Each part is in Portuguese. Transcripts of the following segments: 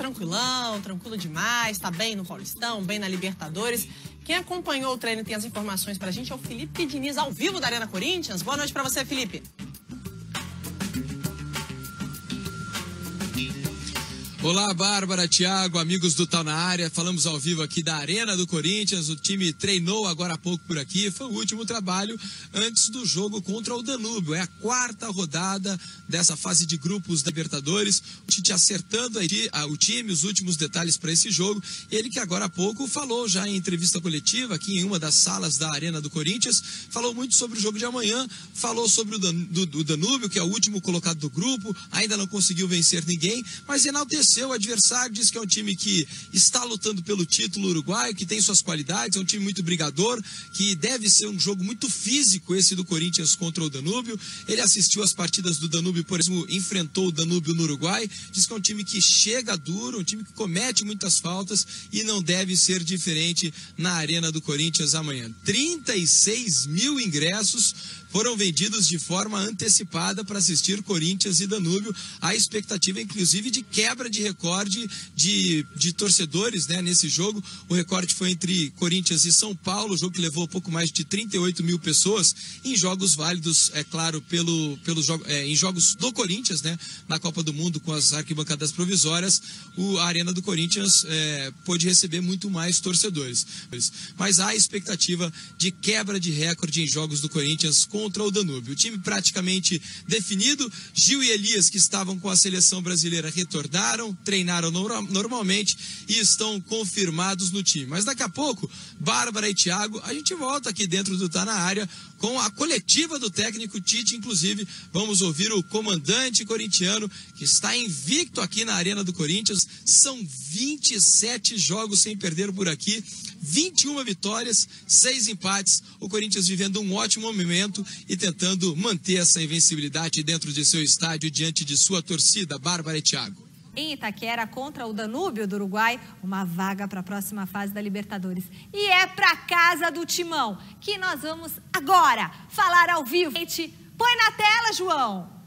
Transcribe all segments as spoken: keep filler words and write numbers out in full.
tranquilão, tranquilo demais, tá bem no Paulistão, bem na Libertadores. Quem acompanhou o treino e tem as informações pra gente é o Felipe Diniz, ao vivo da Arena Corinthians. Boa noite pra você, Felipe. Olá, Bárbara, Thiago, amigos do Tal na Área. Falamos ao vivo aqui da Arena do Corinthians. O time treinou agora há pouco por aqui. Foi o último trabalho antes do jogo contra o Danúbio. É a quarta rodada dessa fase de grupos da Libertadores. O Tite acertando o time, os últimos detalhes para esse jogo. Ele que agora há pouco falou já em entrevista coletiva aqui em uma das salas da Arena do Corinthians. Falou muito sobre o jogo de amanhã. Falou sobre o Danúbio, que é o último colocado do grupo. Ainda não conseguiu vencer ninguém, mas enalteceu o adversário, diz que é um time que está lutando pelo título uruguaio, que tem suas qualidades, é um time muito brigador, que deve ser um jogo muito físico esse do Corinthians contra o Danúbio. Ele assistiu às partidas do Danúbio, por exemplo, enfrentou o Danúbio no Uruguai, diz que é um time que chega duro, um time que comete muitas faltas e não deve ser diferente na Arena do Corinthians amanhã. trinta e seis mil ingressos foram vendidos de forma antecipada para assistir Corinthians e Danúbio. A expectativa, inclusive, de quebra de recorde de, de torcedores, né, nesse jogo. O recorde foi entre Corinthians e São Paulo, o jogo que levou pouco mais de trinta e oito mil pessoas em jogos válidos, é claro, pelo, pelo jogo, é, em jogos do Corinthians, né, na Copa do Mundo com as arquibancadas provisórias. O, a Arena do Corinthians é, pôde receber muito mais torcedores. Mas há a expectativa de quebra de recorde em jogos do Corinthians contra o Danúbio. O time praticamente definido. Gil e Elias, que estavam com a seleção brasileira, retornaram, treinaram no, normalmente e estão confirmados no time. Mas daqui a pouco, Bárbara e Thiago, a gente volta aqui dentro do Tá na Área com a coletiva do técnico Tite. Inclusive, vamos ouvir o comandante corintiano, que está invicto aqui na Arena do Corinthians. São vinte e sete jogos sem perder por aqui, vinte e uma vitórias, seis empates. O Corinthians vivendo um ótimo momento e tentando manter essa invencibilidade dentro de seu estádio diante de sua torcida. Bárbara e Thiago. Em Itaquera, contra o Danúbio do Uruguai, uma vaga para a próxima fase da Libertadores. E é para casa do Timão, que nós vamos agora falar ao vivo. Põe na tela, João.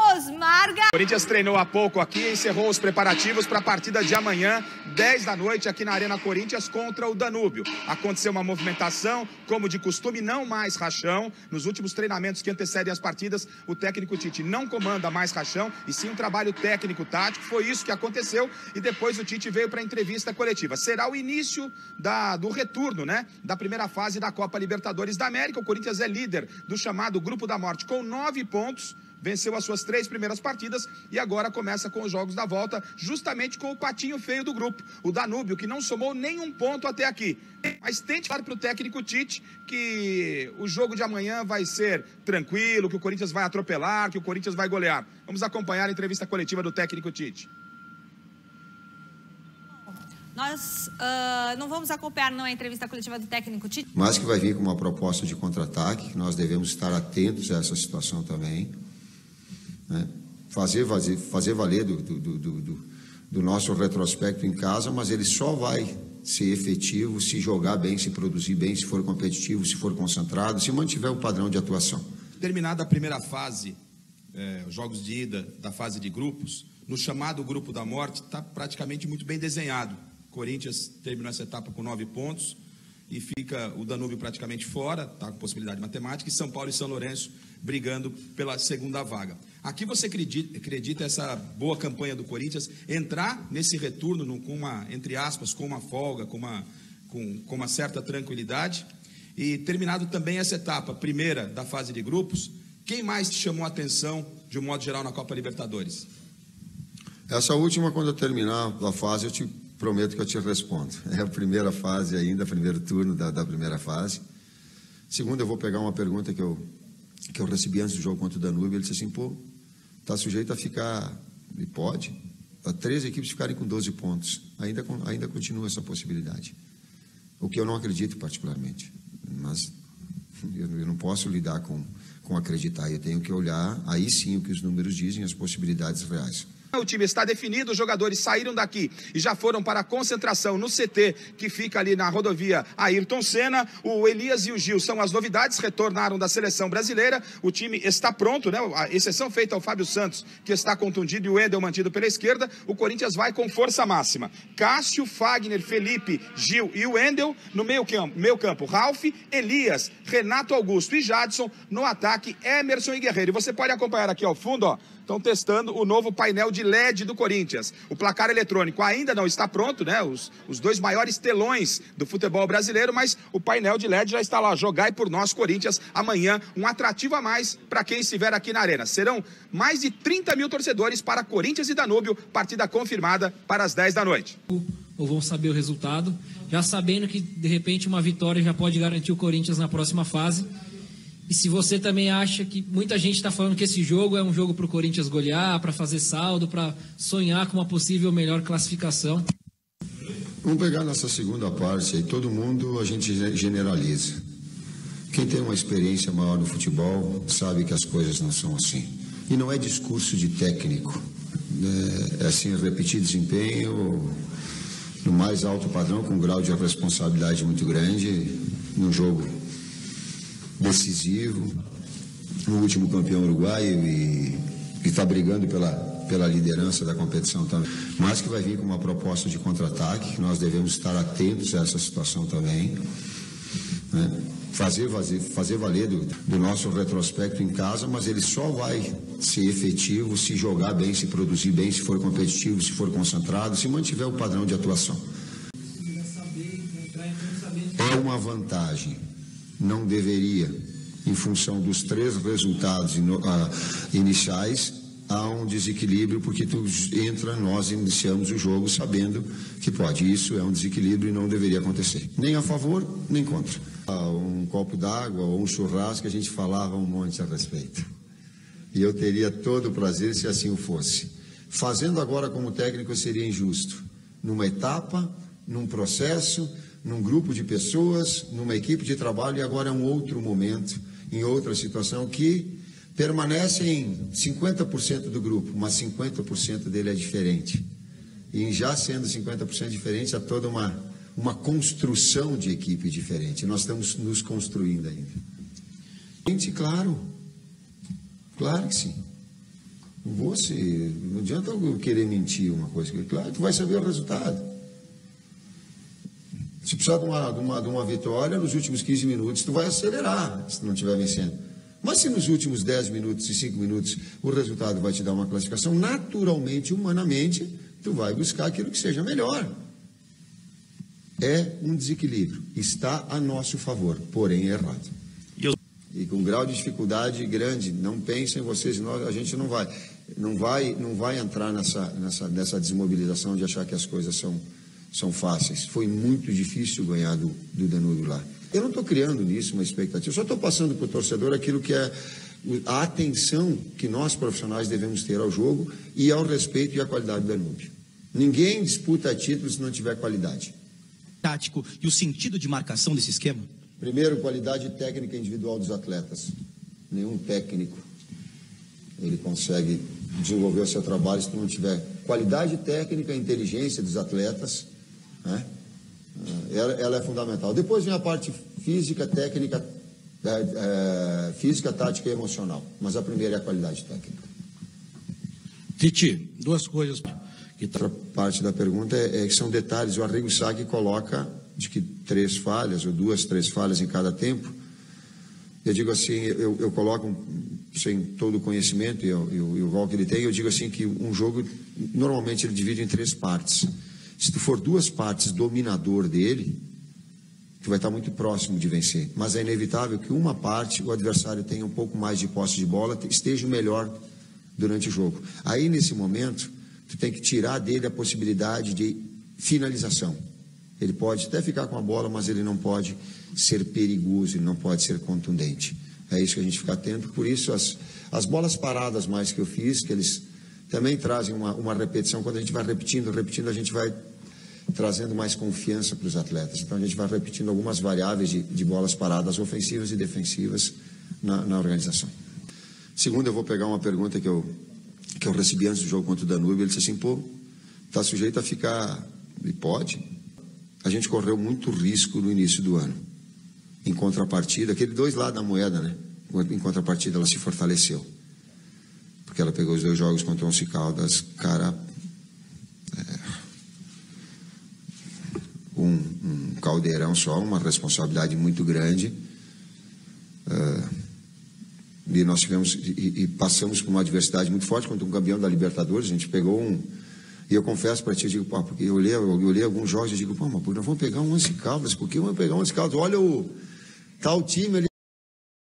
Osmar Ga... O Corinthians treinou há pouco aqui e encerrou os preparativos para a partida de amanhã, dez da noite, aqui na Arena Corinthians contra o Danúbio. Aconteceu uma movimentação, como de costume, não mais rachão. Nos últimos treinamentos que antecedem as partidas, o técnico Tite não comanda mais rachão, e sim um trabalho técnico-tático. Foi isso que aconteceu e depois o Tite veio para a entrevista coletiva. Será o início da, do retorno, né, da primeira fase da Copa Libertadores da América. O Corinthians é líder do chamado Grupo da Morte com nove pontos. Venceu as suas três primeiras partidas e agora começa com os jogos da volta, justamente com o patinho feio do grupo, o Danúbio, que não somou nenhum ponto até aqui. Mas tente falar para o técnico Tite que o jogo de amanhã vai ser tranquilo, que o Corinthians vai atropelar, que o Corinthians vai golear. Vamos acompanhar a entrevista coletiva do técnico Tite. Nós uh, não vamos acompanhar não, a entrevista coletiva do técnico Tite. Mas que vai vir com uma proposta de contra-ataque, que nós devemos estar atentos a essa situação também. Né? Fazer, fazer, fazer valer do, do, do, do, do nosso retrospecto em casa, mas ele só vai ser efetivo se jogar bem, se produzir bem, se for competitivo, se for concentrado, se mantiver o padrão de atuação. Terminada a primeira fase, é, os jogos de ida da fase de grupos, no chamado Grupo da Morte, está praticamente muito bem desenhado. Corinthians terminou essa etapa com nove pontos e fica o Danúbio praticamente fora, está com possibilidade matemática, e São Paulo e São Lourenço brigando pela segunda vaga. Aqui você acredita, acredita essa boa campanha do Corinthians entrar nesse retorno no, com uma, entre aspas, com uma folga, com uma, com, com uma certa tranquilidade? E terminado também essa etapa primeira da fase de grupos, quem mais te chamou a atenção de um modo geral na Copa Libertadores? Essa última, quando eu terminar a fase, eu te prometo que eu te respondo. É a primeira fase ainda, primeiro turno da, da primeira fase. Segundo, eu vou pegar uma pergunta que eu, que eu recebi antes do jogo contra o Danúbio. Ele disse assim, pô, está sujeito a ficar, e pode, a três equipes ficarem com doze pontos. Ainda, ainda continua essa possibilidade. O que eu não acredito particularmente. Mas eu, eu não posso lidar com, com acreditar. Eu tenho que olhar, aí sim, o que os números dizem, as possibilidades reais. O time está definido, os jogadores saíram daqui e já foram para a concentração no C T, que fica ali na rodovia Ayrton Senna. O Elias e o Gil são as novidades, retornaram da seleção brasileira. O time está pronto, né? A exceção feita ao Fábio Santos, que está contundido, e o Wendel mantido pela esquerda. O Corinthians vai com força máxima. Cássio, Fagner, Felipe, Gil e o Wendel no meio campo. Meio campo, Ralf, Elias, Renato Augusto e Jadson. No ataque, Emerson e Guerreiro. E você pode acompanhar aqui ao fundo, ó. Estão testando o novo painel de L E D do Corinthians. O placar eletrônico ainda não está pronto, né? Os, os dois maiores telões do futebol brasileiro, mas o painel de L E D já está lá. Jogai por nós, Corinthians, amanhã. Um atrativo a mais para quem estiver aqui na Arena. Serão mais de trinta mil torcedores para Corinthians e Danúbio. Partida confirmada para as dez da noite. Ou vão saber o resultado, já sabendo que, de repente, uma vitória já pode garantir o Corinthians na próxima fase. E se você também acha que muita gente está falando que esse jogo é um jogo para o Corinthians golear, para fazer saldo, para sonhar com uma possível melhor classificação. Vamos pegar nessa segunda parte aí, todo mundo a gente generaliza. Quem tem uma experiência maior no futebol sabe que as coisas não são assim. E não é discurso de técnico, é, é assim, repetir desempenho no mais alto padrão, com um grau de responsabilidade muito grande, num jogo decisivo, no último campeão uruguaio e está brigando pela, pela liderança da competição também. Mas que vai vir com uma proposta de contra-ataque, que nós devemos estar atentos a essa situação também, né? Fazer, fazer, fazer valer do, do nosso retrospecto em casa, mas ele só vai ser efetivo se jogar bem, se produzir bem, se for competitivo, se for concentrado, se mantiver o padrão de atuação. É uma vantagem. Não deveria, em função dos três resultados ino, uh, iniciais, há um desequilíbrio, porque tu entra, nós iniciamos o jogo sabendo que pode. Isso é um desequilíbrio e não deveria acontecer. Nem a favor, nem contra. Uh, um copo d'água ou um churrasco, a gente falava um monte a respeito. E eu teria todo o prazer se assim o fosse. Fazendo agora como técnico seria injusto. Numa etapa, num processo, num grupo de pessoas, numa equipe de trabalho, e agora é um outro momento, em outra situação, que permanece em cinquenta por cento do grupo, mas cinquenta por cento dele é diferente. E em já sendo cinquenta por cento diferente, há toda uma, uma construção de equipe diferente. Nós estamos nos construindo ainda. Gente, claro, claro que sim. Não vou ser, não adianta eu querer mentir uma coisa, claro que vai saber o resultado. Se precisar de uma, de, uma, de uma vitória, nos últimos quinze minutos, tu vai acelerar, se não estiver vencendo. Mas se nos últimos dez minutos e cinco minutos o resultado vai te dar uma classificação, naturalmente, humanamente, tu vai buscar aquilo que seja melhor. É um desequilíbrio. Está a nosso favor, porém é errado. Eu... E com um grau de dificuldade grande, não pensem vocês, nós, a gente não vai, não vai, não vai entrar nessa, nessa, nessa desmobilização de achar que as coisas são... são fáceis. Foi muito difícil ganhar do, do Danúbio lá. Eu não estou criando nisso uma expectativa, eu só estou passando para o torcedor aquilo que é a atenção que nós profissionais devemos ter ao jogo e ao respeito e à qualidade do Danúbio. Ninguém disputa títulos se não tiver qualidade. Tático e o sentido de marcação desse esquema? Primeiro, qualidade técnica individual dos atletas. Nenhum técnico ele consegue desenvolver o seu trabalho se não tiver qualidade técnica e inteligência dos atletas, né? Ela, ela é fundamental. Depois vem a parte física, técnica, é, é, física, tática e emocional. Mas a primeira é a qualidade técnica. Titi, duas coisas. Outra parte da pergunta é, é que são detalhes. O Arrigo Sacchi coloca de que três falhas, ou duas, três falhas em cada tempo. Eu digo assim, eu, eu coloco, sem todo o conhecimento e, o, e o rol que ele tem, eu digo assim que um jogo, normalmente ele divide em três partes. Se tu for duas partes dominador dele, tu vai estar muito próximo de vencer. Mas é inevitável que uma parte, o adversário tenha um pouco mais de posse de bola, esteja melhor durante o jogo. Aí, nesse momento, tu tem que tirar dele a possibilidade de finalização. Ele pode até ficar com a bola, mas ele não pode ser perigoso, ele não pode ser contundente. É isso que a gente fica atento. Por isso, as, as bolas paradas mais que eu fiz, que eles também trazem uma, uma repetição. Quando a gente vai repetindo, repetindo, a gente vai trazendo mais confiança para os atletas. Então, a gente vai repetindo algumas variáveis de, de bolas paradas ofensivas e defensivas na, na organização. Segundo, eu vou pegar uma pergunta que eu, que eu recebi antes do jogo contra o Danúbio, ele disse assim, pô, tá sujeito a ficar... E pode. A gente correu muito risco no início do ano. Em contrapartida, aquele dois lados da moeda, né? Em contrapartida, ela se fortaleceu. Porque ela pegou os dois jogos contra o Once Caldas, cara... É, um, um caldeirão só, uma responsabilidade muito grande. Uh, e nós tivemos... E, e passamos por uma adversidade muito forte contra um campeão da Libertadores. A gente pegou um... E eu confesso para ti, eu digo, pá, porque eu olhei, eu olhei alguns jogos e digo, pô, mas nós vamos pegar um Once Caldas, por que vamos pegar um Once Caldas? Olha o tal time ali.